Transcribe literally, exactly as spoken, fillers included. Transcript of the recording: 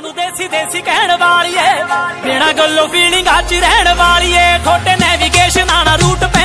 सानू देसी देसी कहण वाली है, बिना गल्लों फीलिंग च रहण वाली है। थोड़े नेविगेशन आना रूट पे